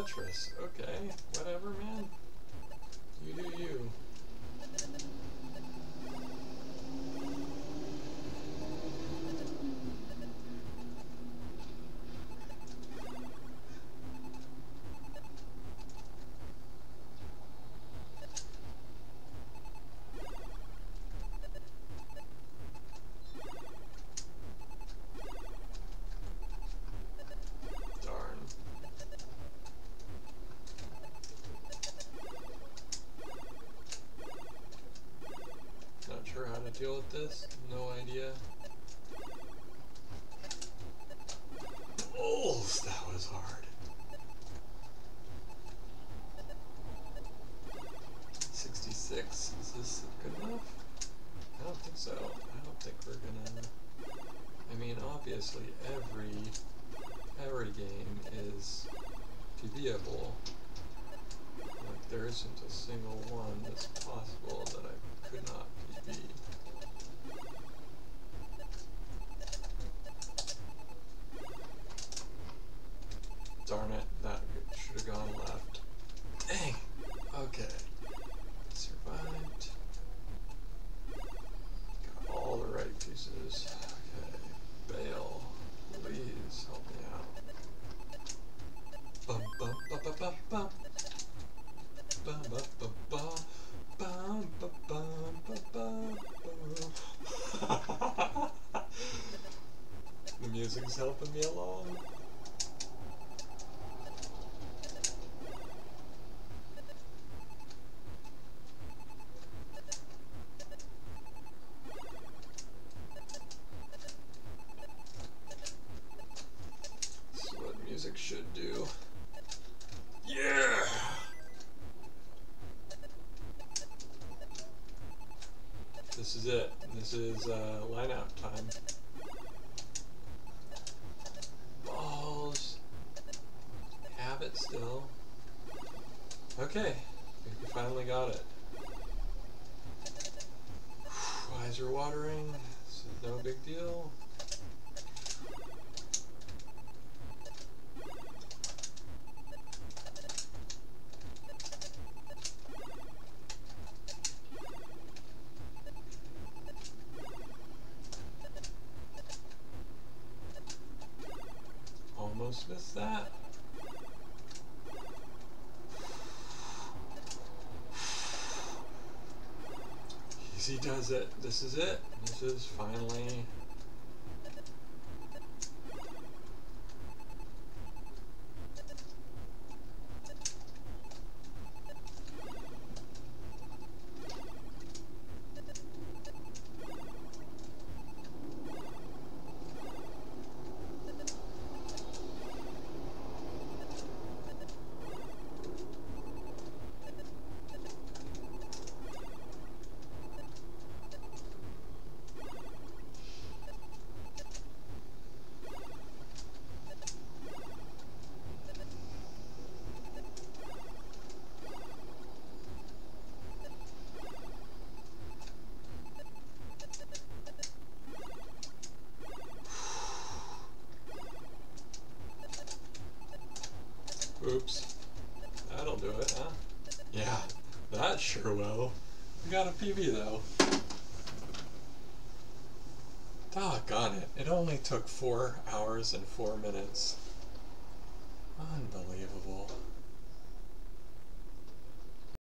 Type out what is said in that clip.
Tetris. Okay, whatever, man. You do you. Deal with this? No idea. Oh, that was hard. 66. Is this good enough? I don't think so. I don't think we're gonna... I mean, obviously every game is PBable. Like, there isn't a single one that's possible that I could not PB. Darn it, that should have gone left. Dang! Okay. Survived. Got all the right pieces. Okay. Bail. Please help me out. Bum bum ba ba ba bum. Bum ba ba ba. Bum ba bum ba ba. The music's helping me along. Should do. Yeah! This is it. This is line out time. Balls. Have it still. Okay. I think we finally got it. Eyes are watering. This is no big deal. Almost missed that. Easy does it. This is it. This is finally... Oops. That'll do it, huh? Yeah, that sure will. We got a PB though. Doggone it. It only took 4 hours and 4 minutes. Unbelievable.